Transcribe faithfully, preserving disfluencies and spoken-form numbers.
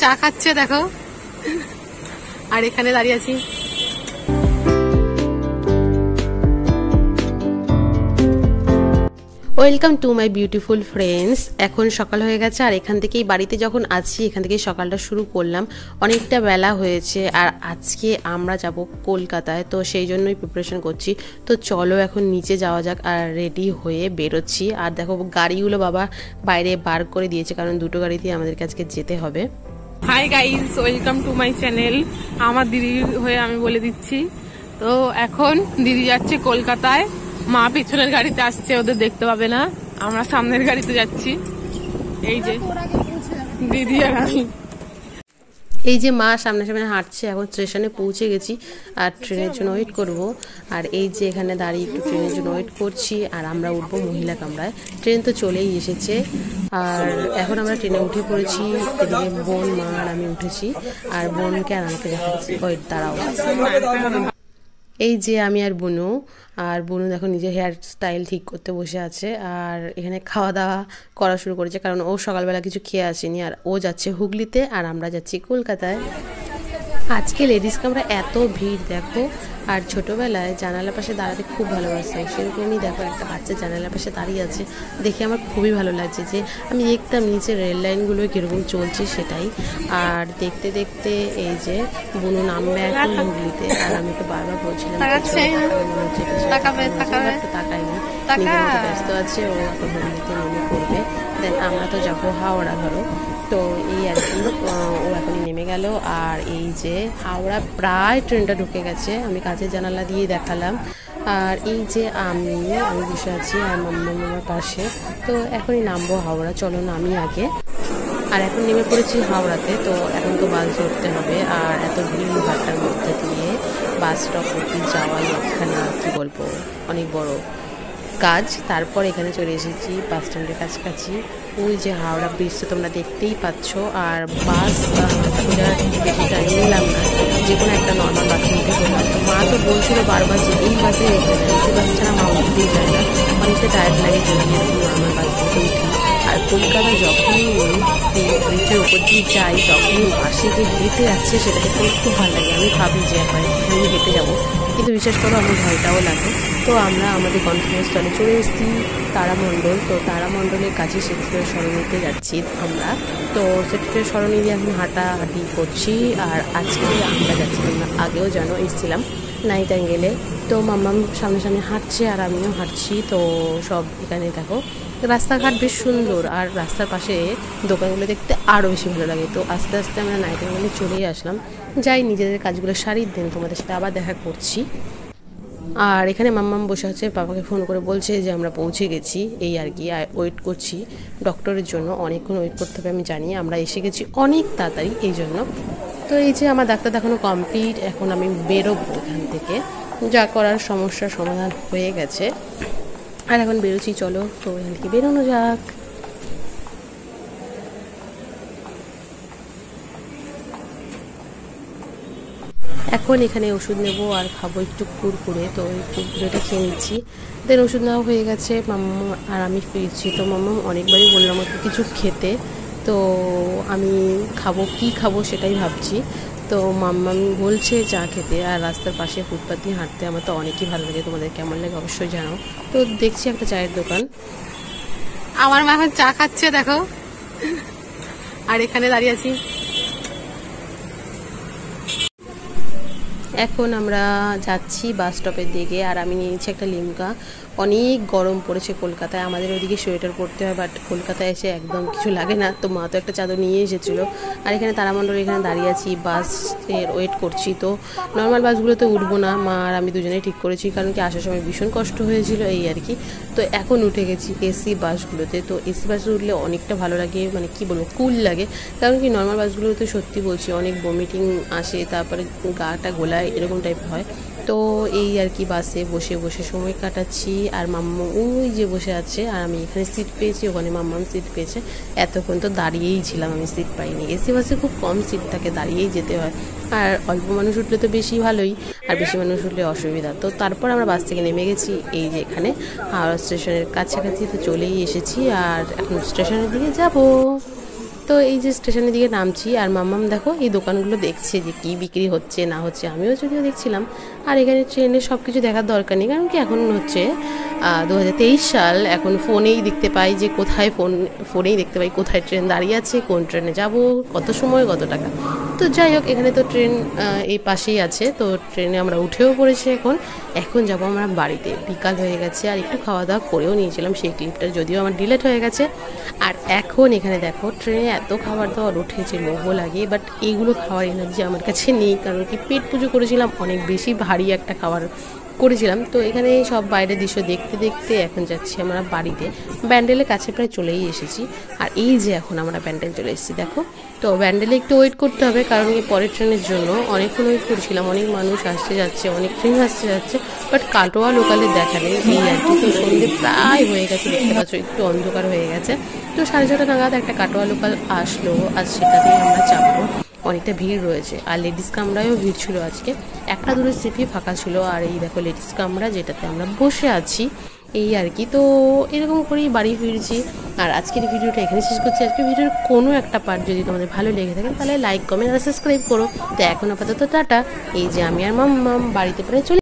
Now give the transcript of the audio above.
চা খাচ্ছে দেখো, আর এখানে দাঁড়িয়ে আছি। Welcome to my beautiful friends. এখন সকাল হয়ে গেছে, আর এখান থেকেই বাড়িতে যখন আছি এখান থেকেই সকালটা শুরু করলাম। অনেকটা বেলা হয়েছে, আর আজকে আমরা যাব কলকাতায়, তো সেই জন্যই প্রিপারেশন করছি। তো চলো এখন নিচে যাওয়া যাক, আর রেডি হয়ে বেরোচ্ছি। আর দেখো গাড়িগুলো বাবা বাইরে বার করে দিয়েছে, কারণ দুটো গাড়িতেই আমাদেরকে আজকে যেতে হবে। Hi guys, welcome to my channel. আমার দিদির হয়ে আমি বলে দিচ্ছি, তো এখন দিদি যাচ্ছে কলকাতায়। মা পিছনের গাড়িতে আসছে, ওদের দেখতে পাবে না, আমরা সামনের গাড়িতে যাচ্ছি। এই যে দিদি আর আমি, এই যে মা সামনে সামনে হাঁটছে। এখন স্টেশনে পৌঁছে গেছি, আর ট্রেনের জন্য ওয়েট করব। আর এই যে এখানে দাঁড়িয়ে একটু ট্রেনের জন্য ওয়েট করছি, আর আমরা উঠবো মহিলা কামরায়। ট্রেন তো চলেই এসেছে, আর এখন আমরা ট্রেনে উঠে পড়েছি। এদিকে বোন, মা আর আমি উঠেছি, আর বোনকে আর আমাকে দেখাচ্ছি। ওয়েট দাঁড়াও, এই যে আমি আর বুনু। আর বুনু দেখো নিজের হেয়ার স্টাইল ঠিক করতে বসে আছে, আর এখানে খাওয়া দাওয়া করা শুরু করেছে, কারণ ও সকালবেলা কিছু খেয়ে আসেনি। আর ও যাচ্ছে হুগলিতে, আর আমরা যাচ্ছি কলকাতায়। আজকে লেডিস কামরা এত ভিড় দেখো। আর ছোটোবেলায় জানালার পাশে দাঁড়াতে খুব ভালোবাসতাম, সেরকমই দেখো একটা বাচ্চা জানালার পাশে দাঁড়িয়ে আছে, দেখে আমার খুবই ভালো লাগছে। যে আমি দেখতাম নিচে রেল লাইনগুলো কীরকম চলছে সেটাই। আর দেখতে দেখতে এই যে বুনু নামবে এখন হুগলিতে, আর আমি তো বারবার বলছিলাম তাকাইনি, নিজের মতো ব্যস্ত আছে। ও এখন হুগলিতে নেমে পড়বে, দেন আমরা তো যাবো হাওড়া ধরো। তো এই আর কি, ও এখনই নেমে গেল। আর এই যে হাওড়া প্রায় ট্রেনটা ঢুকে গেছে, আমি কাছের জানালা দিয়ে দেখালাম। আর এই যে আমি আমি বসে আছি আর মাম্মা মামার পাশে। তো এখনই নামবো হাওড়া, চলো নামি আগে। আর এখন নেমে পড়েছি হাওড়াতে। তো এখন তো বাস ধরতে হবে, আর এত ভিড় ভাট্টার মধ্যে দিয়ে বাস স্টপ অব্দি যাওয়াই একখানা কি বলবো অনেক বড় কাজ। তারপর এখানে চলে এসেছি বাস স্ট্যান্ডের কাছাকাছি। ওই যে হাওড়া ব্রিজ তো তোমরা দেখতেই পাচ্ছ। আর বাস বেশি টাইম নিলাম না, যে কোনো একটা নর্মাল বাসে উঠে পড়লাম। তো মা তো বলছিল বারবার যে এই বাসে এসি বাস ছাড়া মা উঠতেই যায় না, অনেকটা টায়ার্ড লাগে যদি এরকম নর্মাল বাসগুলোতে উঠি। আর কলকাতা যখনই এই ব্রিজের উপর দিয়ে যাই, তখন বাসে যে হেঁটে যাচ্ছে সেটা দেখতে খুব ভালো লাগে। আমি ভাবি যে একবার আমি হেঁটে যাবো, কিন্তু বিশেষ করে আমার ভয়টাও লাগে। তো আমরা আমাদের গন্তব্যস্থলে চলে এসেছি তারামণ্ডল। তো তারামণ্ডলের কাছে শেক্সপিয়ার সরণিতে যাচ্ছি আমরা। তো শেক্সপিয়ার সরণি দিয়ে এখন হাঁটাহাঁটি করছি। আর আজকে আমরা যাচ্ছি, আমরা আগেও জানো এসেছিলাম নাইটাঙ্গেলে। তো মাম্মাম সামনে সামনে হাঁটছে, আর আমিও হাঁটছি। তো সব এখানে দেখো রাস্তাঘাট বেশ সুন্দর, আর রাস্তার পাশে দোকানগুলো দেখতে আরও বেশি ভালো লাগে। তো আস্তে আস্তে আমরা নাইটাঙ্গেলে চলেই আসলাম। যাই নিজেদের কাজগুলো সারিয়ে দেন, তোমাদের সাথে আবার দেখা করছি। আর এখানে মাম্মাম বসে আছে, বাবাকে ফোন করে বলছে যে আমরা পৌঁছে গেছি, এই আর কি। ওয়েট করছি ডক্টরের জন্য, অনেকক্ষণ ওয়েট করতে হবে আমি জানি। আমরা এসে গেছি অনেক তাড়াতাড়ি এই জন্য। তো এই যে আমার ডাক্তার দেখানো কমপ্লিট, এখন আমি বেরোবো এখান থেকে। যা করার সমস্যার সমাধান হয়ে গেছে, আর এখন বেরোচ্ছি। চলো তো এখান থেকে বেরোনো যাক। এখন এখানে ওষুধ নেব আর খাবো একটু কুরকুরে। তো ওই কুরকুরেটা খেয়ে নিচ্ছি, দেন ওষুধ নেওয়া হয়ে গেছে। মাম্মা আর আমি ফিরছি। তো মাম্মা অনেকবারই বললাম আমাকে কিছু খেতে, তো আমি খাবো কি খাবো সেটাই ভাবছি। তো মাম্মা বলছে চা খেতে, আর রাস্তার পাশে ফুটপাথ দিয়ে হাঁটতে আমার তো অনেকই ভালো লাগে। তোমাদের কেমন লাগে অবশ্যই জানাও। তো দেখছি একটা চায়ের দোকান, আমার মা এখন চা খাচ্ছে দেখো, আর এখানে দাঁড়িয়ে আছি। এখন আমরা যাচ্ছি বাস স্টপের দিকে, আর আমি নিয়েছি একটা লিমকা। অনেক গরম পড়েছে কলকাতায়, আমাদের ওইদিকে সোয়েটার পরতে হয়, বাট কলকাতায় এসে একদম কিছু লাগে না। তো মা তো একটা চাদর নিয়ে এসেছিলো। আর এখানে তারামণ্ডল এখানে দাঁড়িয়ে আছি, বাসের ওয়েট করছি। তো নর্মাল বাসগুলোতে উঠবো না, মা আর আমি দুজনেই ঠিক করেছি, কারণ কি আসার সময় ভীষণ কষ্ট হয়েছিল এই আর কি। তো এখন উঠে গেছি এসি বাসগুলোতে। তো এসি বাসে উঠলে অনেকটা ভালো লাগে, মানে কি বলবো কুল লাগে। কারণ কি নর্মাল বাসগুলোতে সত্যি বলছি অনেক বমিটিং আসে, তারপরে গাটা গোলায়, এরকম টাইপ হয়। তো এই আর কি বাসে বসে বসে সময় কাটাচ্ছি। আর মাম্মা ওই যে বসে আছে, আর আমি এখানে সিট পেয়েছি, ওখানে মাম্মাম সিট পেয়েছে। এতক্ষণ তো দাঁড়িয়েই ছিলাম, আমি সিট পাইনি। এসি বাসে খুব কম সিট থাকে, দাঁড়িয়েই যেতে হয়। আর অল্প মানুষ উঠলে তো বেশি ভালোই, আর বেশি মানুষ উঠলে অসুবিধা। তো তারপর আমরা বাস থেকে নেমে গেছি এই যে এখানে হাওড়া স্টেশনের কাছাকাছি। তো চলেই এসেছি, আর এখন স্টেশনের দিকে যাব। তো এই যে স্টেশনের দিকে নামছি আর মাম্মাম দেখো এই দোকানগুলো দেখছে যে কি বিক্রি হচ্ছে না হচ্ছে, আমিও যদিও দেখছিলাম। আর এখানে ট্রেনের সব কিছু দেখার দরকার নেই, কারণ কি এখন হচ্ছে দু হাজার তেইশ সাল, এখন ফোনেই দেখতে পাই যে কোথায় ফোন ফোনেই দেখতে পাই কোথায় ট্রেন দাঁড়িয়ে আছে, কোন ট্রেনে যাব, কত সময়, কত টাকা। তো যাই হোক, এখানে তো ট্রেন এই পাশেই আছে, তো ট্রেনে আমরা উঠেও পড়েছি। এখন এখন যাব আমরা বাড়িতে, বিকাল হয়ে গেছে। আর একটু খাওয়া দাওয়া করেও নিয়েছিলাম, সেই ক্লিপটা যদিও আমার ডিলেট হয়ে গেছে। আর এখন এখানে দেখো ট্রেনে এত খাবার দাবার উঠেছে, লোভও লাগে, বাট এইগুলো খাওয়ার এনার্জি আমার কাছে নেই, কারণ কি পেট পুজো করেছিলাম, অনেক বেশি ভারী একটা খাবার করেছিলাম। তো এখানে সব বাইরের দৃশ্য দেখতে দেখতে এখন যাচ্ছি আমরা বাড়িতে। ব্যান্ডেলের কাছে প্রায় চলেই এসেছি। আর এই যে এখন আমরা ব্যান্ডেল চলে এসেছি দেখো। তো ব্যান্ডেলে একটু ওয়েট করতে হবে, কারণ এই পরের ট্রেনের জন্য অনেকক্ষণ ওয়েট করছিলাম, অনেক মানুষ আসতে যাচ্ছে, অনেক ট্রেন আসতে যাচ্ছে, বাট কাটোয়া লোকালে দেখা নেই এই আর কি। তো সন্ধ্যে প্রায় হয়ে গেছে, দেখতে পাচ্ছ একটু অন্ধকার হয়ে গেছে। তো সাড়ে ছটা নাগাদ একটা কাটোয়া লোকাল আসলো, আর সেটাতেই আমরা চাপবো। অনেকটা ভিড় রয়েছে, আর লেডিস কামরায়ও ভিড় ছিল আজকে, একটা দুটো সিটই ফাঁকা ছিল। আর এই দেখো লেডিস কামরা, যেটাতে আমরা বসে আছি, এই আর কি। তো এরকম করেই বাড়ি ফিরছি। আর আজকের ভিডিওটা এখানে শেষ করছি। আজকের ভিডিওর কোনো একটা পার্ট যদি তোমাদের ভালো লেগে থাকে তাহলে লাইক, কমেন্ট আর সাবস্ক্রাইব করো। তো এখন আপাতত টাটা। এই যে আমি আর মাম্মাম বাড়িতে প্রায় চলে